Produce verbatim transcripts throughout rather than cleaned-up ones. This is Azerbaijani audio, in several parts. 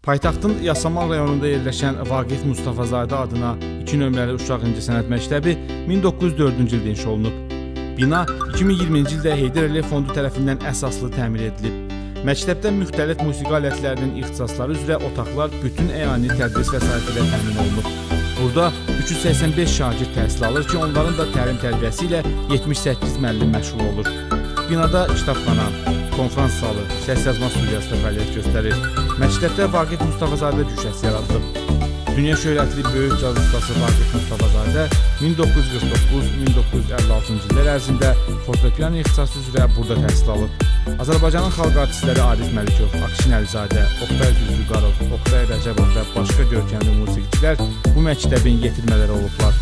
Paytaxtın Yasamal rayonunda yerləşən Vaqif Mustafazadə adına iki nömrəli uşaq incəsənət məktəbi min doqquz yüz dördüncü ildə inşa olunub. Bina iki min iyirminci ildə Heydər Əliyev Fondu tərəfindən əsaslı təmir edilib. Məktəbdə müxtəlif musiqi alətlərinin ixtisasları üzrə otaqlar bütün əyani tədris vəsaiti ilə təmin olunub. Burada üç yüz səksən beş şagird təhsil alır ki, onların da təlim tərbiyəsi ilə yetmiş səkkiz müəllim məşğul olur. Binada kitabxana, konfrans zalı, səs yazma studiyası da fəaliyyət göstərir. Məktəbdə Vaqif Mustafazadə cüşəsi yaradılıb. Dünya şöhrətli böyük caz ustası Vaqif Mustafazadə min doqquz yüz qırx doqquz - min doqquz yüz əlli altıncı illər ərzində fortepiano ixtisası üzrə burada təhsil alıb. Azərbaycanın xalq artistləri Arif Məlikov, Akşin Əlizadə, Oqtay Düzlüqarov, Oqtay Rəcəbov və başqa görkəmli musiqiçilər bu məktəbin yetirmələri olublar.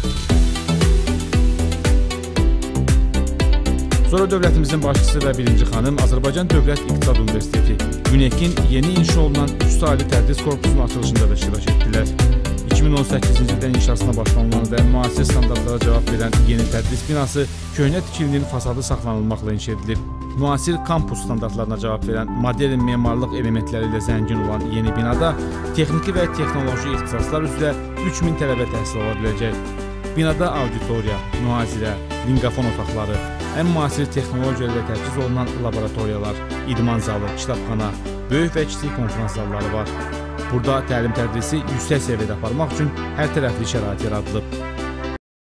Sonra dövlətimizin başçısı və birinci xanım Azərbaycan Dövlət İqtisad Universiteti, UNEK-in yeni inşa olunan üç saylı tədris korpusunun açılışında da iştirak etdilər. iki min on səkkizinci ildə inşasına başlanılan və müasir standartlara cavab verən yeni tədris binası köhnə tikilinin fasadı saxlanılmaqla inşa edilib. Müasir kampus standartlarına cavab verən modern memarlıq elementləri ilə zəngin olan yeni binada texniki və texnoloji ixtisaslar üzrə üç min tələbə təhsil ala biləcək. Binada auditoriya, mühazirə, linqafon otaqları, ən müasir texnologiya ilə təchiz olunan laboratoriyalar, idman zalı, kitabxana, böyük və kiçik konfrans zalları var. Burada təlim tədrisi yüksək səviyyədə aparmaq üçün hər tərəfli şərait yaradılıb.